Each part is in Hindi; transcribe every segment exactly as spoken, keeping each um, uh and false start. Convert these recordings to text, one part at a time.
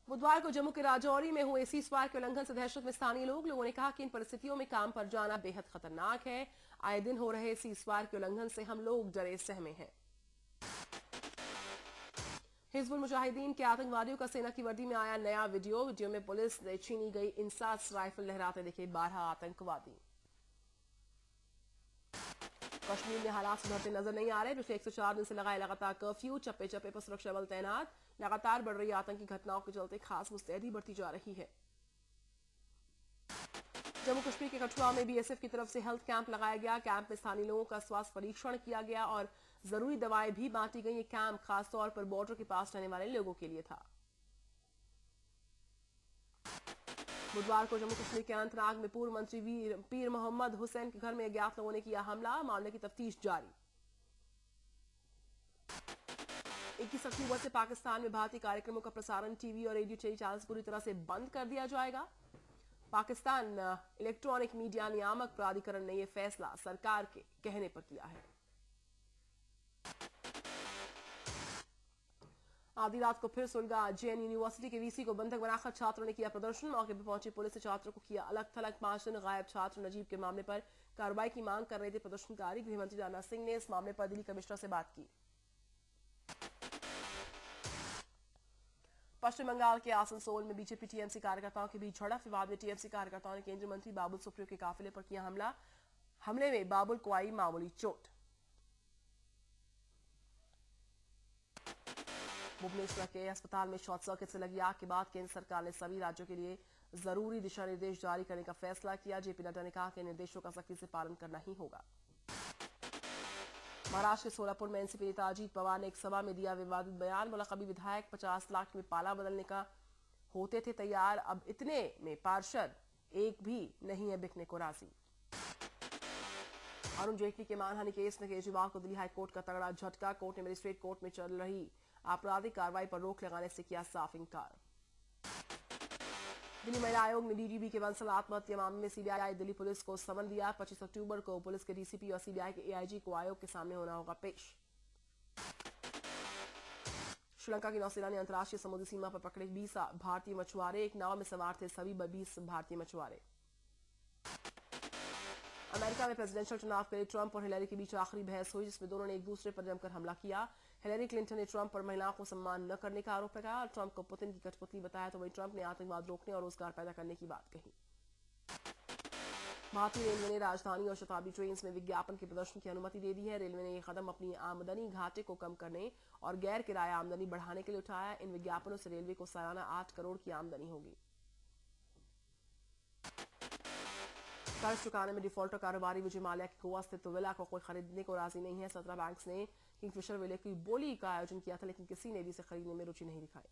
बुधवार को जम्मू के राजौरी में हुए सीजफायर के उल्लंघन से दहशत में स्थानीय लोग लोगों ने कहा कि इन परिस्थितियों में काम पर जाना बेहद खतरनाक है। आए दिन हो रहे सीजफायर के उल्लंघन से हम लोग डरे सहमे हैं। हिजबुल मुजाहिदीन के आतंकवादियों का सेना की वर्दी में आया नया वीडियो। वीडियो में पुलिस ने छीनी गई इंसास राइफल लहराते दिखे बारह आतंकवादी। कश्मीर में हालात सुधरते नजर नहीं आ रहे। पिछले एक सौ चार दिन से लगाए लगातार कर्फ्यू, चप्पे चप्पे पर सुरक्षा बल तैनात। लगातार बढ़ रही आतंकी घटनाओं के चलते खास मुस्तैदी बढ़ती जा रही है। जम्मू कश्मीर के कठुआ में बीएसएफ की तरफ से हेल्थ कैंप लगाया गया। कैंप में स्थानीय लोगों का स्वास्थ्य परीक्षण किया गया और जरूरी दवाएं भी बांटी गई। ये कैंप खासतौर पर बॉर्डर के पास रहने वाले लोगों के लिए था। बुधवार को जम्मू कश्मीर के अनंतनाग में पूर्व मंत्री वीर पीर मोहम्मद हुसैन के घर में अज्ञात लोगों ने किया हमला। मामले की तफ्तीश जारी। इक्कीस अक्टूबर से पाकिस्तान में भारतीय कार्यक्रमों का प्रसारण टीवी और रेडियो चैनल्स पूरी तरह से बंद कर दिया जाएगा। पाकिस्तान इलेक्ट्रॉनिक मीडिया नियामक प्राधिकरण ने यह फैसला सरकार के कहने पर किया है। आधी रात को फिर सुलगा। जेएन यूनिवर्सिटी के वीसी को बंधक बनाकर छात्रों ने किया प्रदर्शन। मौके पर पहुंची पुलिस ने छात्रों को किया अलग थलग। पांच दिन गायब छात्र नजीब के मामले पर कार्रवाई की मांग कर रहे थे प्रदर्शनकारी। गृहमंत्री राजनाथ सिंह ने इस मामले पर दिल्ली कमिश्नर से बात की। पश्चिम बंगाल के आसनसोल में बीजेपी टीएमसी कार्यकर्ताओं के बीच झड़प। विवाद में टीएमसी कार्यकर्ताओं ने केंद्रीय मंत्री बाबुल सुप्रियो के काफिले पर किया हमला। हमले में बाबुल को आई मामूली चोट। भुवनेश्वर के अस्पताल में शॉर्ट सर्किट से लगी आग के बाद केंद्र सरकार ने सभी राज्यों के लिए जरूरी दिशा निर्देश जारी करने का फैसला किया। जेपी नड्डा ने कहा कि निर्देशों का सख्ती से पालन करना ही होगा। महाराष्ट्र के सोलापुर में एनसीपी नेता अजीत पवार ने एक सभा में दिया विवादित बयान। बोला, कभी विधायक पचास लाख में पाला बदलने का होते थे तैयार, अब इतने में पार्षद एक भी नहीं है बिकने को राजी। अरुण जेटली के मानहानि केस में केजरीवाल को दिल्ली हाईकोर्ट का तगड़ा झटका। कोर्ट ने मजिस्ट्रेट कोर्ट में चल रही आपराधिक कार्रवाई पर रोक लगाने से किया साफ इंकार। दिल्ली महिला आयोग ने डीजीपी के बंसल आत्महत्या मामले में सीबीआई दिल्ली पुलिस को समन दिया। पच्चीस अक्टूबर को पुलिस के डीसीपी और सीबीआई के एआईजी को आयोग के सामने होना होगा पेश। श्रीलंका की नौसेना ने अंतर्राष्ट्रीय समुद्री सीमा पर पकड़े बीस भारतीय मछुआरे। एक नाव में सवार थे सभी बीस भारतीय मछुआरे। अमेरिका में प्रेसिडेंशियल चुनाव के लिए ट्रंप और हिलेरी के बीच आखिरी बहस हुई, जिसमें दोनों ने एक दूसरे पर जमकर हमला किया। हिलेरी क्लिंटन ने ट्रंप पर महिलाओं को सम्मान न करने का आरोप लगाया और ट्रंप को पुतिन की कठपुतली बताया, तो वहीं ट्रंप ने आतंकवाद रोकने और रोजगार पैदा करने की बात कही। भारतीय रेलवे ने राजधानी और शताब्दी ट्रेन में विज्ञापन के प्रदर्शन की अनुमति दे दी है। रेलवे ने यह कदम अपनी आमदनी घाटे को कम करने और गैर किराया आमदनी बढ़ाने के लिए उठाया। इन विज्ञापनों से रेलवे को सालाना आठ करोड़ की आमदनी होगी। कर्ज चुकाने में डिफॉल्टर कारोबारी विजय माल्या की गोवा स्थित विला को कोई खरीदने को राजी नहीं है। सत्रह बैंक्स ने किंगफिशर विले की बोली का आयोजन किया था, लेकिन किसी ने भी इसे खरीदने में रुचि नहीं दिखाई।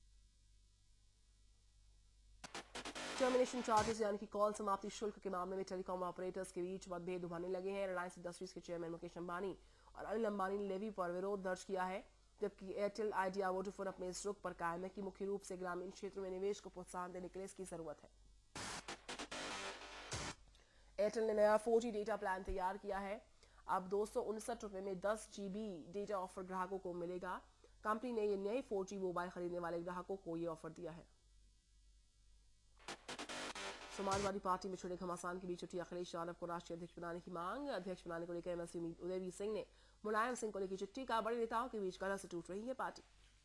टर्मिनेशन चार्जेस यानी कि कॉल समाप्ति शुल्क के मामले में टेलीकॉम ऑपरेटर्स के बीच मतभेद उभरने लगे हैं। रिलायंस इंडस्ट्रीज के चेयरमैन मुकेश अंबानी और अनिल अंबानी ने लेवी पर विरोध दर्ज किया है, जबकि एयरटेल, आइडिया, वोडाफोन अपने इस रुख पर कायम है कि मुख्य रूप से ग्रामीण क्षेत्रों में निवेश को प्रोत्साहन देने के लिए इसकी जरूरत है। एयरटेल ने नया फोर जी डेटा प्लान तैयार किया है। अब दो सौ उनसठ रुपए में दस जीबी डेटा ऑफर ग्राहकों को मिलेगा। कंपनी ने ये नए फोर जी मोबाइल खरीदने वाले ग्राहकों को ये ऑफर दिया है। समाजवादी पार्टी में छिड़े घमासान के बीच उठी अखिलेश यादव को राष्ट्रीय अध्यक्ष बनाने की मांग। अध्यक्ष बनाने को लेकर एमएलसी उदयवीर सिंह ने मुलायम सिंह को लिखी चिट्ठी का। बड़े नेताओं के बीच कलह से टूट रही है पार्टी।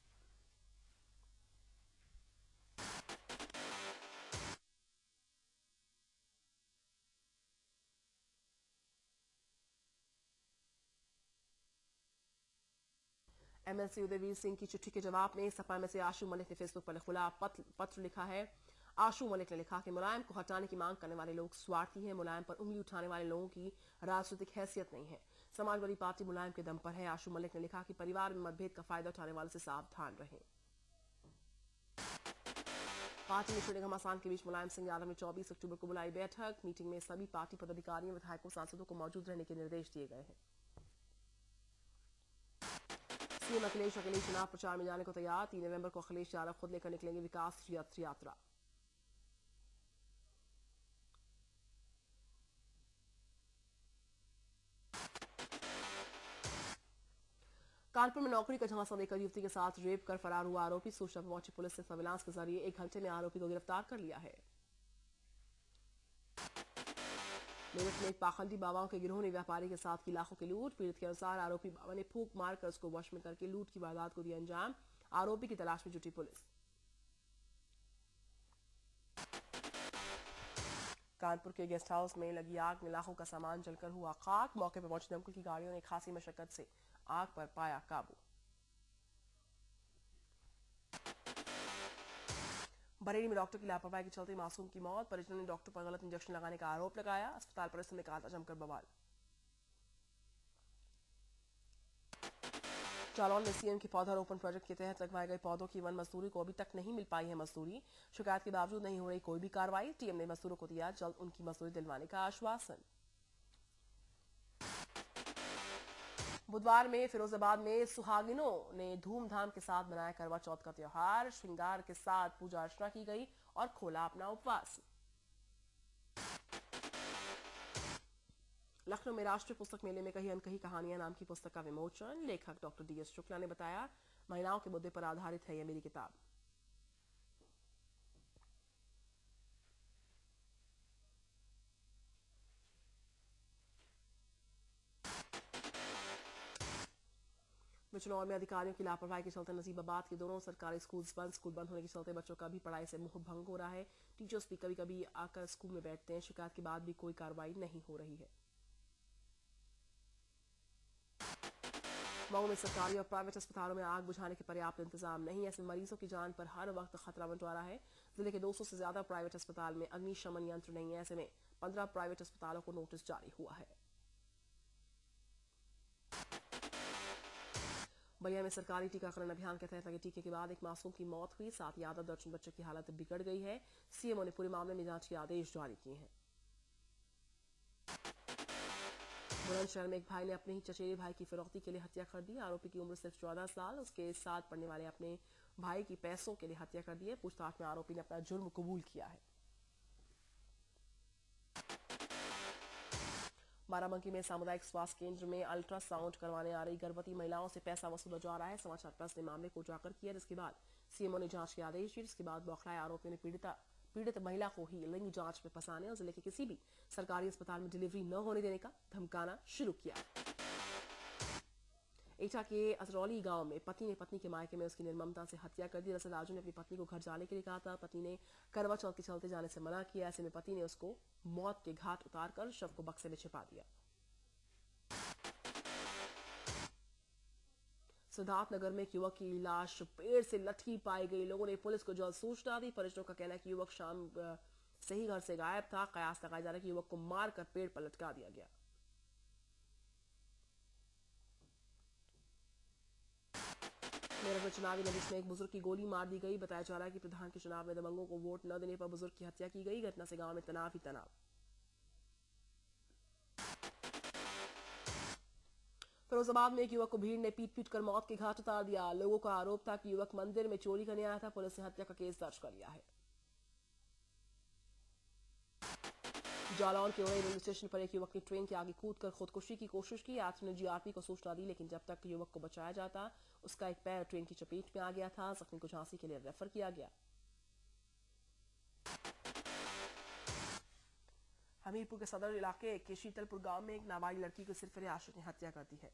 एमएलसी उदयवीर सिंह की चिट्ठी के जवाब में सपा में से आशू मलिक ने फेसबुक पर खुला पत्र, पत्र लिखा है। आशू मलिक ने लिखा कि मुलायम को हटाने की मांग करने वाले लोग स्वार्थी हैं। मुलायम पर उंगली उठाने वाले लोगों की राजनीतिक हैसियत नहीं है। समाजवादी पार्टी मुलायम के दम पर है। आशू मलिक ने लिखा कि परिवार में मतभेद का फायदा उठाने वालों से सावधान रहें। पार्टी में छिड़े घमासान के बीच मुलायम सिंह यादव ने चौबीस अक्टूबर को बुलाई बैठक। मीटिंग में सभी पार्टी पदाधिकारियों, विधायकों, सांसदों को मौजूद रहने के निर्देश दिए गए हैं। सीएम अखिलेश अखिलेश चुनाव प्रचार में जाने को तैयार। तीन नवंबर को अखिलेश यादव खुद लेकर निकलेंगे विकास यात्रा। कानपुर में नौकरी का झांसा देकर युवती के साथ रेप कर फरार हुआ आरोपी। सूचना पर पहुंची पुलिस ने सर्विलांस के जरिए एक घंटे में आरोपी को गिरफ्तार कर लिया है। मेरठ में एक पाखंडी बाबाओं के गिरोह ने व्यापारी के साथ की लाखों की लूट। पीड़ित के अनुसार आरोपी बाबा ने फूंक मारकर उसको वश में करके लूट की वारदात को दिया अंजाम। आरोपी की तलाश में जुटी पुलिस। कानपुर के गेस्ट हाउस में लगी आग में लाखों का सामान जलकर हुआ खाक। मौके पर पहुंची दमकल की गाड़ियों ने खासी मशक्कत से आग पर पाया काबू। बरेली में डॉक्टर की लापरवाही के चलते मासूम की मौत। परिजनों ने डॉक्टर पर गलत इंजेक्शन लगाने का आरोप लगाया। अस्पताल परिसर में काटा जमकर बवाल। जालौन में सीएम के पौधारोपण प्रोजेक्ट के तहत लगवाए गए पौधों की वन मजदूरी को अभी तक नहीं मिल पाई है मजदूरी। शिकायत के बावजूद नहीं हो रही कोई भी कार्रवाई। टीएम ने मजदूरों को दिया जल्द उनकी मजदूरी दिलवाने का आश्वासन। बुधवार में फिरोजाबाद में सुहागिनों ने धूमधाम के साथ मनाया करवा चौथ का त्योहार। श्रृंगार के साथ पूजा अर्चना की गई और खोला अपना उपवास। लखनऊ में राष्ट्रीय पुस्तक मेले में कही अनकही कहानियां नाम की पुस्तक का विमोचन। लेखक डॉक्टर डी एस शुक्ला ने बताया, महिलाओं के मुद्दे पर आधारित है यह मेरी किताब। बिजनौर में अधिकारियों की लापरवाही के चलते नजीबाबाद के दोनों सरकारी स्कूल बंद। स्कूल बंद होने के चलते बच्चों का भी पढ़ाई से मुंह भंग हो रहा है। टीचर्स भी कभी कभी आकर स्कूल में बैठते हैं। शिकायत के बाद भी कोई कार्रवाई नहीं हो रही है। मऊ में सरकारी और प्राइवेट अस्पतालों में आग बुझाने के पर्याप्त इंतजाम नहीं। ऐसे मरीजों की जान पर हर वक्त खतरा मंडरा रहा है। जिले के दो सौ से ज्यादा प्राइवेट अस्पताल में अग्निशमन यंत्र नहीं है। ऐसे में पंद्रह प्राइवेट अस्पतालों को नोटिस जारी हुआ है। बलिया में सरकारी टीकाकरण अभियान के तहत लगे टीके के बाद एक मासूम की मौत हुई। साथ ही आधा दर्जन बच्चों की हालत बिगड़ गई है। सीएमओ ने पूरे मामले में जांच के आदेश जारी किए हैं। बुलंदशहर में एक भाई ने अपने ही चचेरे भाई की फिरौती के लिए हत्या कर दी। आरोपी की उम्र सिर्फ चौदह साल। उसके साथ पढ़ने वाले अपने भाई की पैसों के लिए हत्या कर दी है। पूछताछ में आरोपी ने अपना जुर्म कबूल किया है। बाराबंकी में सामुदायिक स्वास्थ्य केंद्र में अल्ट्रासाउंड करवाने आ रही गर्भवती महिलाओं से पैसा वसूला जा रहा है। समाचार प्रेस ने मामले को उजागर किया, जिसके बाद सीएमओ ने जांच के आदेश दिए। जिसके बाद बौखलाए आरोपियों ने पीड़िता पीड़ित महिला को ही लिंग जांच में फंसाने और जिले के किसी भी सरकारी अस्पताल में डिलीवरी न होने देने का धमकाना शुरू किया। एटा के असरौली गांव में पति ने पत्नी के मायके में उसकी निर्ममता से हत्या कर दी। दरअसल राजू ने अपनी पत्नी को घर जाने के लिए कहा था। पत्नी ने करवा चौथ के चलते जाने से मना किया। ऐसे में पति ने उसको मौत के घाट उतारकर शव को बक्से में छिपा दिया। सिद्धार्थनगर में एक युवक की लाश पेड़ से लटकी पाई गई। लोगों ने पुलिस को जल्द सूचना दी। परिजनों का कहना है कि युवक शाम से ही घर से गायब था। कयास लगाया जा रहा है कि युवक को मारकर पेड़ पर लटका दिया गया। मेरठ में चुनावी नजिश में एक बुजुर्ग की गोली मार दी गई। बताया जा रहा है कि प्रधान के चुनाव में दबंगों को वोट न देने पर बुजुर्ग की हत्या की गई। घटना से गांव में तनाव ही तनाव। फिरोजाबाद में एक युवक को भीड़ ने पीट पीट कर मौत के घाट उतार दिया। लोगों का आरोप था कि युवक मंदिर में चोरी करने आया था। पुलिस ने हत्या का केस दर्ज कर लिया है। जालौन के रेलवे स्टेशन पर एक युवक ने ट्रेन के आगे कूदकर खुदकुशी की कोशिश की। यात्री ने जीआरपी को सूचना दी, लेकिन जब तक युवक को बचाया जाता उसका एक पैर ट्रेन की चपेट में आ गया था। जख्मी को झांसी के लिए रेफर किया गया। हमीरपुर के सदर इलाके के शीतलपुर गांव में एक नाबालिग लड़की को सिर्फ आशिक ने हत्या कर दी है।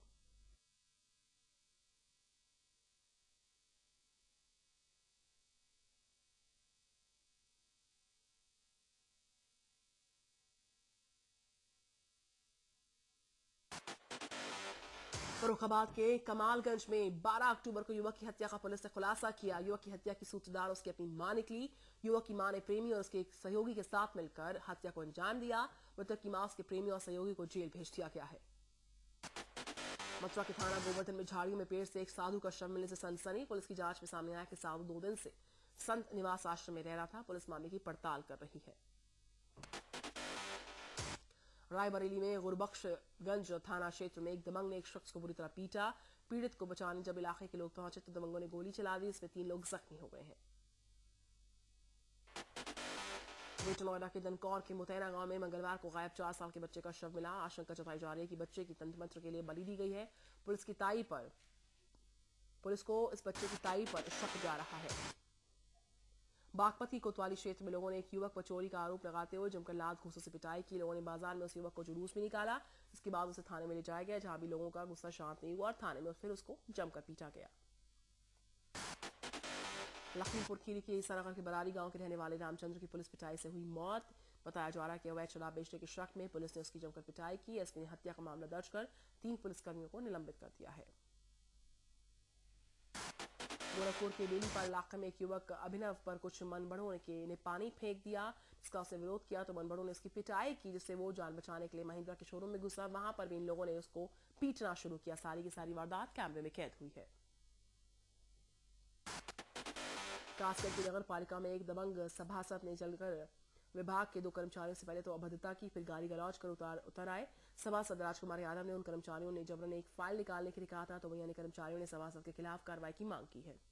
फर्रुखाबाद के कमालगंज में बारह अक्टूबर को युवक की हत्या का पुलिस ने खुलासा किया। युवक की हत्या की सूत्रधार उसकी अपनी मां निकली। युवक की मां ने प्रेमी और उसके सहयोगी के साथ मिलकर हत्या को अंजाम दिया। मृतक की मां उसके प्रेमी और सहयोगी को जेल भेज दिया गया है। मथुरा के थाना गोवर्धन में झाड़ियों में पेड़ से एक साधु का शव मिलने से सनसनी। पुलिस की जांच में सामने आया कि साधु दो दिन से संत निवास आश्रम में रह रहा था। पुलिस मामले की पड़ताल कर रही है। रायबरेली में गुरबख्शगंज थाना क्षेत्र में एक दबंग ने एक शख्स को बुरी तरह पीटा। पीड़ित को बचाने जब इलाके के लोग पहुंचे तो दबंगों ने गोली चला दी। इसमें तीन लोग जख्मी हो गए हैं। ग्रेटर नोएडा के दनकौर के मुतैना गांव में मंगलवार को गायब चार साल के बच्चे का शव मिला। आशंका जताई जा रही है कि बच्चे की तंत्र मंत्र के लिए बलि दी गई है। पुलिस की ताई पर पुलिस को इस बच्चे की पिटाई पर शक जा रहा है। बागपत की कोतवाली क्षेत्र में लोगों ने एक युवक पर चोरी का आरोप लगाते हुए जमकर लात घूंसों से पिटाई की। लोगों ने बाजार में उस युवक को जुलूस में निकाला, इसके बाद उसे थाने में ले जाया गया, जहां भी लोगों का गुस्सा शांत नहीं हुआ और थाने में फिर उसको जमकर पीटा गया। लखीमपुर खीरी के ईसानगर के बरारी गांव के रहने वाले रामचंद्र की पुलिस पिटाई से हुई मौत। बताया जा रहा है कि अवैध शराब बेचने के शक में पुलिस ने उसकी जमकर पिटाई की। एसपी ने हत्या का मामला दर्ज कर तीन पुलिसकर्मियों को निलंबित कर दिया है। गोरखपुर के बेलीपाल इलाके में एक युवक अभिनव पर कुछ मनबड़ों के ने पानी फेंक दिया, जिसका उसने विरोध किया तो मनबड़ों ने उसकी पिटाई की, जिससे वो जान बचाने के लिए महिंद्रा के शोरूम में घुसा। वहां पर भी इन लोगों ने उसको पीटना शुरू किया। सारी की सारी वारदात कैमरे में कैद हुई है। कासगंज की नगर पालिका में एक दबंग सभासद ने जलकर विभाग के दो कर्मचारियों से पहले तो अभद्रता की, फिर गाली गलौज कर उतार उतर आए। सभासद राजकुमार यादव ने उन कर्मचारियों ने जबरन एक फाइल निकालने के लिए कहा था, तो वहीं अन्य कर्मचारियों ने सभासद के खिलाफ कार्रवाई की मांग की है।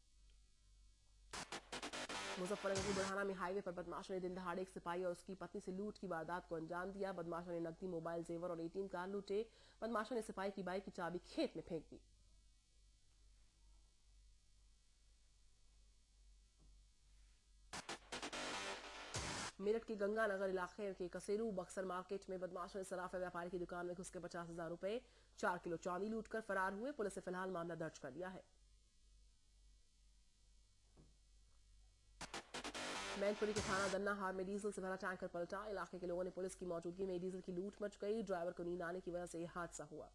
मुजफ्फरनगर की बुढ़ाना में हाईवे पर बदमाशों ने दिन दहाड़े एक सिपाही और उसकी पत्नी से लूट की वारदात को अंजाम दिया। बदमाशों ने नकदी, मोबाइल, जेवर और एटीएम कार्ड लूटे। बदमाशों ने सिपाही की बाइक की चाबी खेत में फेंक दी। मेरठ के गंगानगर इलाके के कसेरू बक्सर मार्केट में बदमाशों ने सराफा व्यापारी की दुकान में घुस के पचास हजार रुपए, चार किलो चांदी लूटकर फरार हुए। पुलिस ने फिलहाल मामला दर्ज कर लिया है। मैनपुरी के थाना दन्नाहार में डीजल से भरा टैंकर पलटा। इलाके के लोगों ने पुलिस की मौजूदगी में डीजल की लूट मच गई। ड्राइवर को नींद आने की वजह से यह हादसा हुआ।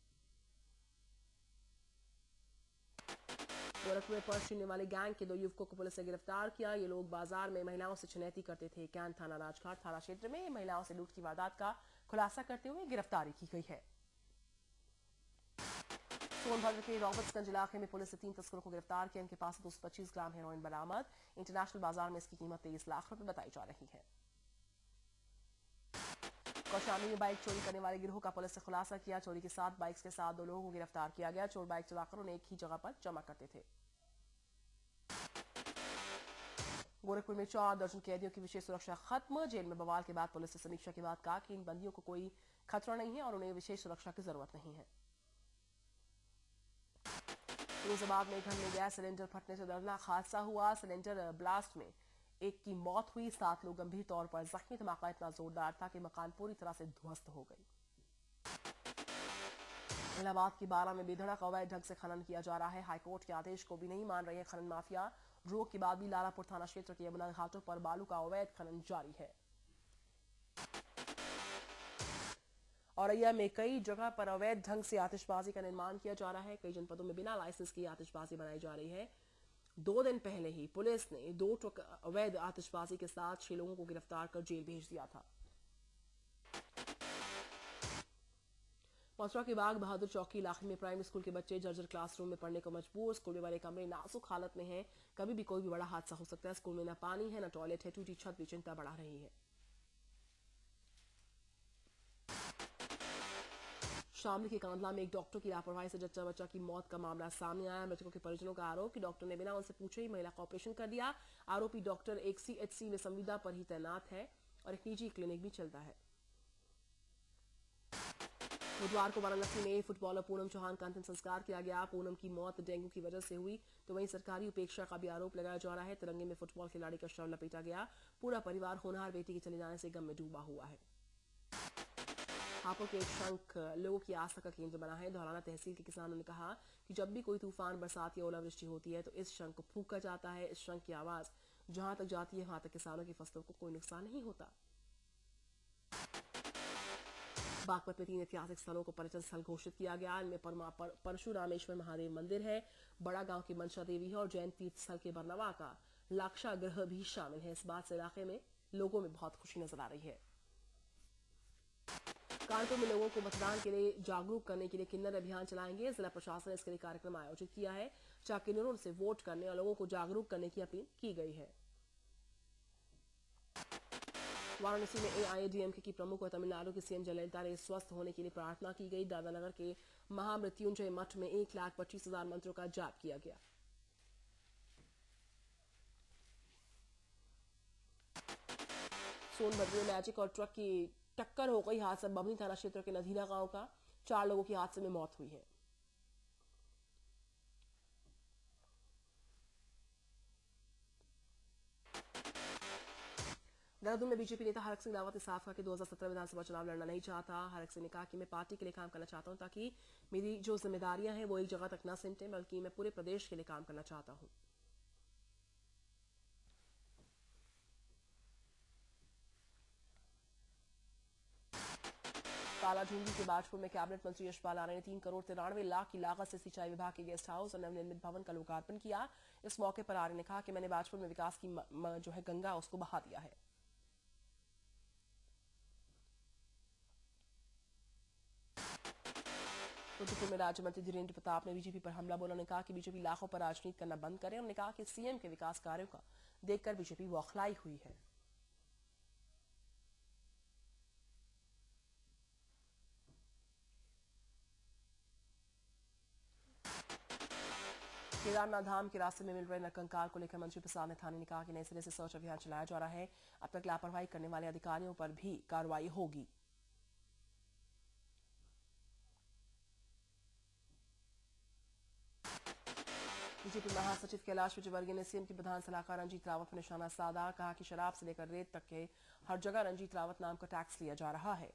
गोरखपुर में पर्स छीनने वाले गैंग के दो युवकों को पुलिस ने गिरफ्तार किया। ये लोग बाजार में महिलाओं से छिनैती करते थे। कैंट थाना राजघाट थाना क्षेत्र में महिलाओं से लूट की वारदात का खुलासा करते हुए गिरफ्तारी की गई है। सोनभद्र के रॉबर्ट्सगंज इलाके में पुलिस ने तीन तस्करों को गिरफ्तार किया। इनके पास दो सौ पच्चीस ग्राम हेरोइन बरामद। इंटरनेशनल बाजार में इसकी कीमत तेईस लाख रुपए बताई जा रही है। कौशाम्बी में बाइक चोरी करने वाले गिरोह का पुलिस ने खुलासा किया। चोरी के साथ बाइक्स के साथ दो लोगों को गिरफ्तार किया गया। चोर बाइक चलाकर उन्हें एक ही जगह पर जमा करते थे। गोरखपुर में चार दर्जन कैदियों की विशेष सुरक्षा खत्म। जेल में बवाल के बाद पुलिस ने समीक्षा के बाद कहा कि इन बंदियों को कोई खतरा नहीं है और उन्हें विशेष सुरक्षा की जरूरत नहीं है। फिरोजाबाद में घर में गैस सिलेंडर फटने से दर्दनाक हादसा हुआ। सिलेंडर ब्लास्ट में एक की मौत हुई, सात लोग गंभीर तौर पर जख्मी। धमाका इतना जोरदार था कि मकान पूरी तरह से ध्वस्त हो गई। इलाहाबाद की बारा में बेधड़क अवैध ढंग से खनन किया जा रहा है। हाईकोर्ट के आदेश को भी नहीं मान रहे हैं खनन माफिया। रोक के बाद भी लालापुर थाना क्षेत्र के यमुना घाटों पर बालू का अवैध खनन जारी है। औरैया में कई जगह पर अवैध ढंग से आतिशबाजी का निर्माण किया जा रहा है। कई जनपदों में बिना लाइसेंस की आतिशबाजी बनाई जा रही है। दो दिन पहले ही पुलिस ने दो ट्रक अवैध आतिशबाजी के साथ छह लोगों को गिरफ्तार कर जेल भेज दिया था। मथुरा के बाग बहादुर चौकी इलाके में प्राइमरी स्कूल के बच्चे जर्जर क्लासरूम में पढ़ने को मजबूर। स्कूल में बने कमरे नाजुक हालत में हैं। कभी भी कोई भी बड़ा हादसा हो सकता है। स्कूल में न पानी है, न टॉयलेट है। टूटी छत भी चिंता बढ़ा रही है। शामली के कांदला में एक डॉक्टर की लापरवाही से जच्चा बच्चा की मौत का मामला सामने आया। मृतकों के परिजनों का आरोप कि डॉक्टर ने बिना उनसे पूछे ही महिला का ऑपरेशन कर दिया। आरोपी डॉक्टर एक सीएचसी में संविदा पर ही तैनात है और एक निजी क्लिनिक भी चलता है। बुधवार को वाराणसी में फुटबॉलर पूनम चौहान का अंतिम संस्कार किया गया। पूनम की मौत डेंगू की वजह से हुई, तो वहीं सरकारी उपेक्षा का भी आरोप लगाया जा रहा है। तिरंगे में फुटबॉल खिलाड़ी का शव लपेटा गया। पूरा परिवार होनहार बेटी के चले जाने से गम में डूबा हुआ है। हापुड़ के एक शंख लोगों की आस्था का केंद्र बना है। धौलाना तहसील के किसानों ने कहा कि जब भी कोई तूफान, बरसात या ओलावृष्टि होती है तो इस शंख को फूंका जाता है। इस शंख की आवाज जहां तक जाती है वहां तक किसानों की फसलों को कोई नुकसान नहीं होता। बागपत में तीन ऐतिहासिक स्थलों को पर्यटन स्थल घोषित किया गया। इनमें पर, परशुरामेश्वर महादेव मंदिर है, बड़ा गांव की मनसा देवी है और जैन तीर्थ स्थल के बरनवा का लाक्षागृह भी शामिल है। इस बात से इलाके में लोगों में बहुत खुशी नजर आ रही है। कानपुर में लोगों को मतदान के लिए जागरूक करने के लिए किन्नर अभियान चलाएंगे। जिला प्रशासन ने इसके लिए कार्यक्रम आयोजित किया है, जहां किन्नरों से वोट करने और लोगों को जागरूक करने की अपील की गई है। वाराणसी में एआईएडीएमके की प्रमुख और तमिलनाडु की सीएम जयललिता ने स्वस्थ होने के लिए प्रार्थना की गई। दादानगर के महामृत्युंजय मठ में एक लाख पच्चीस हजार मंत्रों का जाप किया गया। सोनभद्र में मैजिक और ट्रक की टक्कर हो गई। हादसा बभनी थाना क्षेत्र के नधीना गांव का। चार लोगों की हादसे में मौत हुई है। देहरादून में बीजेपी नेता हरक सिंह रावत ने साफ कहा कि दो हज़ार सत्रह विधानसभा चुनाव लड़ना नहीं चाहता। हरक सिंह ने कहा कि मैं पार्टी के लिए काम करना चाहता हूं ताकि मेरी जो जिम्मेदारियां हैं वो एक जगह तक न सिमटे, बल्कि मैं पूरे प्रदेश के लिए काम करना चाहता हूं। कालाढूंगी के बाजपुर में कैबिनेट मंत्री यशपाल आर्य ने तीन करोड़ तिरानवे लाख की लागत से सिंचाई विभाग के गेस्ट हाउस और नवनिर्मित भवन का लोकार्पण किया। इस मौके पर आर्य ने कहा कि मैंने बाजपुर में विकास की म, म, जो है गंगा उसको बहा दिया है। रुद्रपुर में राज्य मंत्री धीरेन्द्र प्रताप ने बीजेपी पर हमला बोला। उन्होंने कहा कि बीजेपी लाखों पर राजनीति करना बंद करे। उन्होंने कहा कि सीएम के विकास कार्यों का देखकर बीजेपी बौखलाई हुई है। केदारनाथ धाम के रास्ते में मिल रहे नरकंकाल को लेकर मंत्री प्रसाद ने थाने ने कहा कि नए सिरे से सर्च अभियान चलाया जा रहा है। अब तक लापरवाही करने वाले अधिकारियों पर भी कार्रवाई होगी। बीजेपी महासचिव कैलाश विजयवर्गीय ने सीएम के प्रधान सलाहकार रंजीत रावत पर निशाना साधा। कहा कि शराब से लेकर रेत तक के हर जगह रंजीत रावत नाम का टैक्स लिया जा रहा है।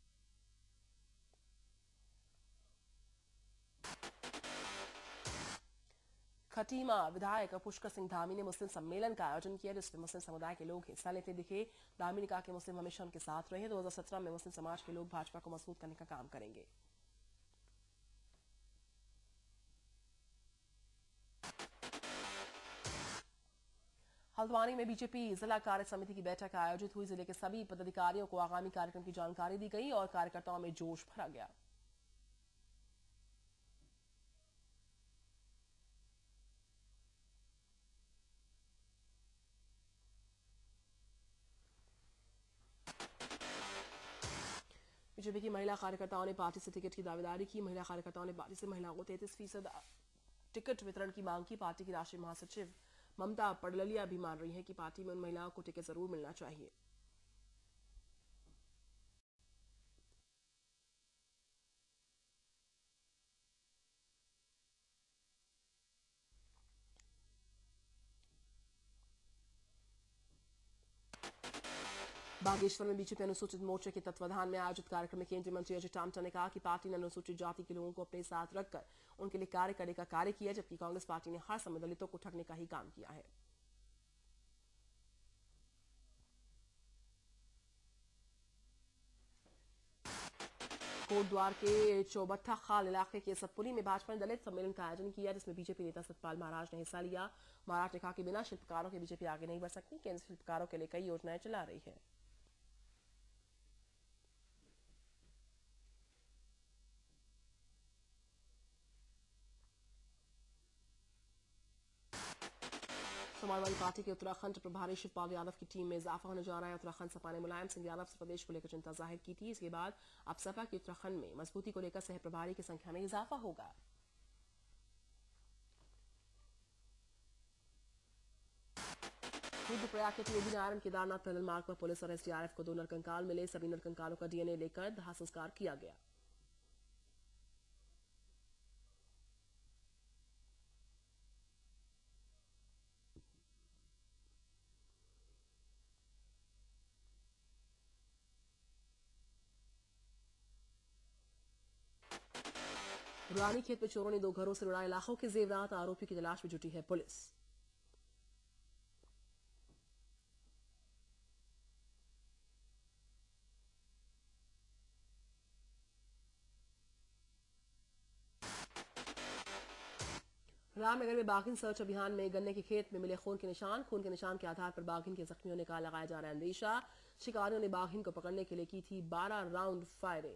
खटीमा विधायक पुष्कर सिंह धामी ने मुस्लिम सम्मेलन का आयोजन किया, जिसमें मुस्लिम समुदाय के लोग हिस्सा लेते दिखे। धामी ने कहा कि मुस्लिम हमेशा उनके साथ रहे। दो हज़ार सत्रह में मुस्लिम समाज के लोग भाजपा को मजबूत करने का काम करेंगे। हल्द्वानी में बीजेपी जिला कार्य समिति की बैठक आयोजित हुई। जिले के सभी पदाधिकारियों को आगामी कार्यक्रम की जानकारी दी गई और कार्यकर्ताओं में जोश भरा गया। बीजेपी की महिला कार्यकर्ताओं ने पार्टी से टिकट की दावेदारी की। महिला कार्यकर्ताओं ने पार्टी से महिलाओं को तैंतीस फीसद टिकट वितरण की मांग की। पार्टी की राष्ट्रीय महासचिव ममता पडललिया भी मान रही है कि पार्टी में उन महिलाओं को टिकट जरूर मिलना चाहिए। बागेश्वर में बीजेपी अनुसूचित मोर्चे के तत्वाधान में आयोजित कार्यक्रम में केंद्रीय मंत्री अजय टामटा ने कहा कि पार्टी ने अनुसूचित जाति के लोगों को अपने साथ रखकर उनके लिए कार्य करने का कार्य किया, जबकि कांग्रेस पार्टी ने हर समय दलितों को ठगने का ही काम किया है। कोटद्वार के चौबट्टा खाल इलाके के सतपुरी में भाजपा ने दलित सम्मेलन का आयोजन किया, जिसमें बीजेपी नेता सतपाल महाराज ने हिस्सा लिया। महाराज ने कहा कि बिना शिल्पकारों के बीजेपी आगे नहीं बढ़ सकती। केंद्र शिल्पकारों के लिए कई योजनाएं चला रही है। समाजवादी पार्टी के उत्तराखंड प्रभारी शिवपाल यादव की टीम में इजाफा होने जा रहा है। उत्तराखंड सपा ने मुलायम सिंह यादव से प्रदेश को लेकर चिंता जाहिर की थी। इसके बाद अब सपा की उत्तराखंड में मजबूती को लेकर सह प्रभारी की संख्या में इजाफा होगा। रुद्रप्रयाग के योगी नारायण केदारनाथ पैदल मार्ग पर पुलिस और एसडीआरएफ को दो नरकंकाल मिले। सभी नरकंकालों का डीएनए लेकर दाह संस्कार किया गया। रानीखेत में चोरों ने दो घरों से उड़ाए लाखों के जेवरात। आरोपी की तलाश में जुटी है पुलिस। रामनगर में बाघिन सर्च अभियान में गन्ने के खेत में मिले खून के निशान। खून के निशान के आधार पर बाघिन के जख्मी होने का लगाया जा रहा है अंदेशा। शिकारियों ने बाघिन को पकड़ने के लिए की थी बारह राउंड फायरिंग।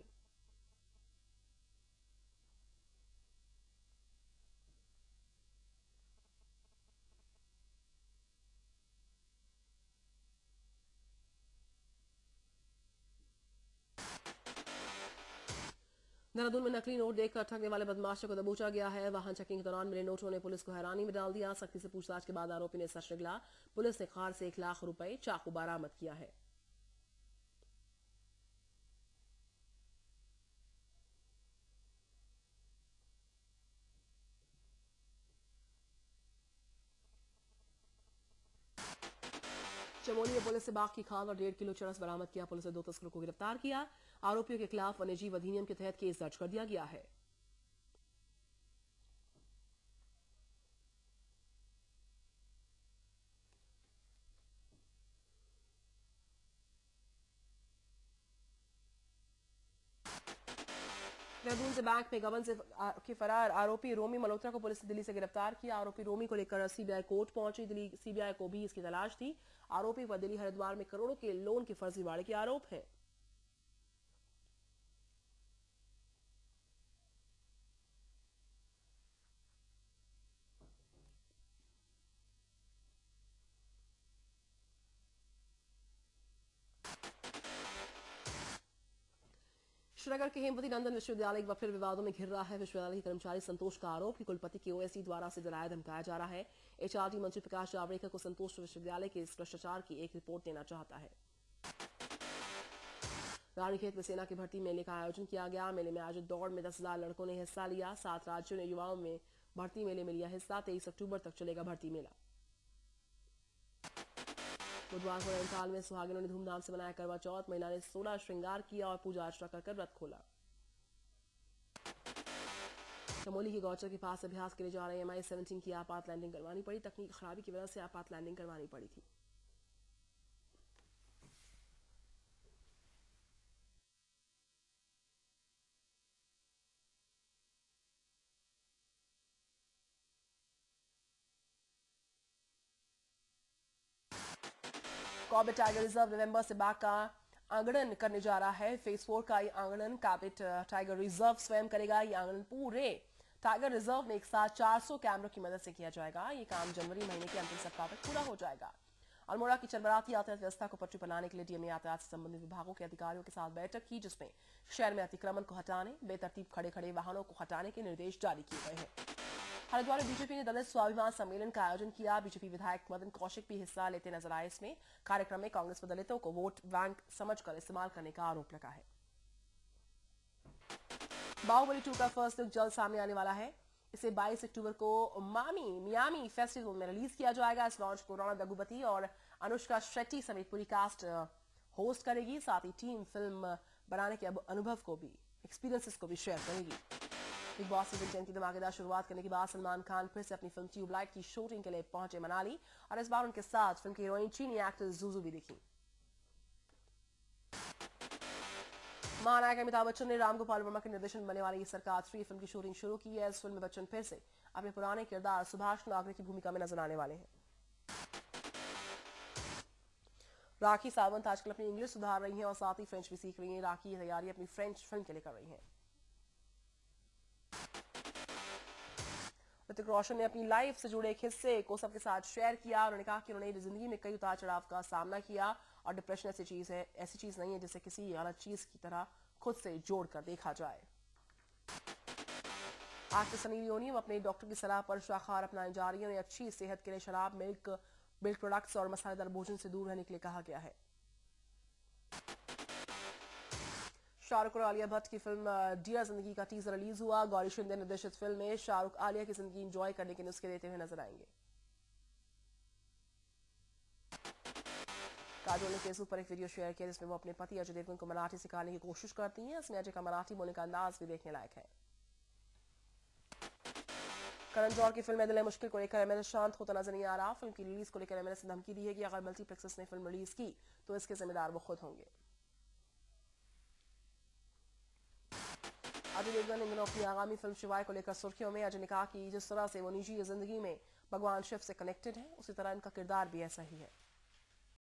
देहरादून में नकली नोट देखकर ठगने वाले बदमाशों को दबोचा गया है। वाहन चेकिंग के दौरान मिले नोटों ने पुलिस को हैरानी में डाल दिया। सख्ती से पूछताछ के बाद आरोपी ने सच निकला। पुलिस ने कार से एक लाख रुपए चाकू बरामद किया है। चमोली में पुलिस से बाघ की खाल और डेढ़ किलो चरस बरामद किया। पुलिस ने दो तस्करों को गिरफ्तार किया। आरोपियों के खिलाफ वन्यजीव अधिनियम के तहत केस दर्ज कर दिया गया है। देहरादून से बैंक में गबन से के फरार आरोपी रोमी मल्होत्रा को पुलिस ने दिल्ली से गिरफ्तार किया। आरोपी रोमी को लेकर सीबीआई कोर्ट पहुंची। दिल्ली सीबीआई को भी इसकी तलाश थी। आरोपी पर दिल्ली हरिद्वार में करोड़ों के लोन के फर्जीवाड़े के आरोप हैं। श्रीनगर के हेमवती नंदन विश्वविद्यालय एक बार फिर विवादों में घिर रहा है। विश्वविद्यालय के कर्मचारी संतोष का आरोप कि कुलपति के ओएसडी द्वारा से डराया धमकाया जा रहा है। एचआरडी मंत्री प्रकाश जावड़ेकर को संतोष विश्वविद्यालय के इस भ्रष्टाचार की एक रिपोर्ट देना चाहता है। रानीखेत में सेना की भर्ती मेले का आयोजन किया गया। मेले में आयोजित दौड़ में दस हजार लड़कों ने हिस्सा लिया। सात राज्यों ने युवाओं में भर्ती मेले में लिया हिस्सा। तेईस अक्टूबर तक चलेगा भर्ती मेला। बुधवार को नैनीताल में सुहागिनों ने धूमधाम से मनाया करवा चौथ। महिला ने सोलह श्रृंगार किया और पूजा अर्चना कर व्रत खोला। चमोली के गौचर के पास अभ्यास के लिए जा रहे एम आई सेवनटीन की आपात लैंडिंग करवानी पड़ी। तकनीक खराबी की वजह से आपात लैंडिंग करवानी पड़ी थी। कॉर्बेट टाइगर रिजर्व नवंबर से बाघ का आंगणन करने जा रहा है। फेज फोर का ये आंगणन कॉर्बेट टाइगर रिजर्व स्वयं करेगा। ये आंगणन पूरे टाइगर रिजर्व में एक साथ चार सौ कैमरों की मदद से किया जाएगा। ये काम जनवरी महीने के अंतिम सप्ताह तक पूरा हो जाएगा। अल्मोड़ा की चरबराती यातायात व्यवस्था को पटरी बनाने के लिए डीएम ने यातायात से संबंधित विभागों के अधिकारियों के साथ बैठक की, जिसमें शहर में अतिक्रमण को हटाने, बेतरतीब खड़े खड़े वाहनों को हटाने के निर्देश जारी किए गए हैं। हरिद्वार में बीजेपी ने दलित स्वाभिमान सम्मेलन का आयोजन किया। बीजेपी विधायक मदन कौशिक भी हिस्सा लेते नजर आए। इसमें कार्यक्रम में कांग्रेस पर दलितों को वोट बैंक समझकर इस्तेमाल करने का आरोप लगा है। बाहुबली टू का फर्स्ट लुक जल्द सामने आने वाला है। इसे बाईस अक्टूबर को मामी मियामी फेस्टिवल में रिलीज किया जाएगा। इस लॉन्च को राणा दग्गुबती और अनुष्का शेट्टी समेत पूरी कास्ट होस्ट करेगी। साथ ही टीम फिल्म बनाने के अनुभव को भी एक्सपीरियंसेस को भी शेयर करेगी। बिग बॉस सीजन टेन की धमाकेदार शुरुआत करने के बाद सलमान खान फिर से अपनी फिल्म ट्यूबलाइट की शूटिंग के लिए पहुंचे मनाली और इस बार उनके साथ फिल्म की हीरोइन चीनी एक्टर जुजू भी दिखी। महानायक अमिताभ बच्चन ने राम गोपाल वर्मा के निर्देशन में बनने वाली सरकार थ्री फिल्म की शूटिंग शुरू की है। इस फिल्म में बच्चन फिर से अपने पुराने किरदार सुभाष नागरे की भूमिका में नजर आने वाले हैं। राखी सावंत आजकल अपनी इंग्लिश सुधार रही हैं और साथ ही फ्रेंच भी सीख रही हैं। राखी की तैयारी अपनी फ्रेंच फिल्म के लिए कर रही हैं। ऋतिक रोशन ने अपनी लाइफ से जुड़े एक हिस्से को सबके साथ शेयर किया। उन्होंने कहा कि उन्होंने जिंदगी में कई उतार चढ़ाव का सामना किया और डिप्रेशन ऐसी चीज है ऐसी चीज नहीं है जिसे किसी अलग चीज की तरह खुद से जोड़कर देखा जाए। एक्टर सनी लियोनी अपने डॉक्टर की सलाह पर शाकाहार अपनाने जा रही है। उन्हें अच्छी सेहत के लिए शराब, मिल्क मिल्क प्रोडक्ट्स और मसालेदार भोजन से दूर रहने के लिए कहा गया है। शाहरुख और आलिया भट्ट की फिल्म डियर जिंदगी का टीजर रिलीज हुआ। गौरी शिंदे निर्देशित फिल्म में शाहरुख आलिया की जिंदगी एंजॉय करने के नुस्खे देते हुए नजर आएंगे। काजोल ने फेसबुक पर एक वीडियो शेयर किया जिसमें वो अपने पति अजय देवगन को मराठी सिखाने की कोशिश करती हैं। इसमें अजय का मराठी बोलने का अंदाज भी देखने लायक है। करण जौहर की फिल्म दिल है मुश्किल को लेकर एमएनएस शांत होता नजर नहीं आ रहा। फिल्म की रिलीज को लेकर एमएनएस ने धमकी दी है कि अगर मल्टीप्लेक्सेस ने फिल्म रिलीज की तो इसके जिम्मेदार वो खुद होंगे। अजय देवगन इन दिनों अपनी आगामी फिल्म शिवाय को लेकर सुर्खियों में। अजय ने कहा कि जिस तरह से वो निजी जिंदगी में भगवान शिव से कनेक्टेड है उसी तरह इनका किरदार भी ऐसा ही है।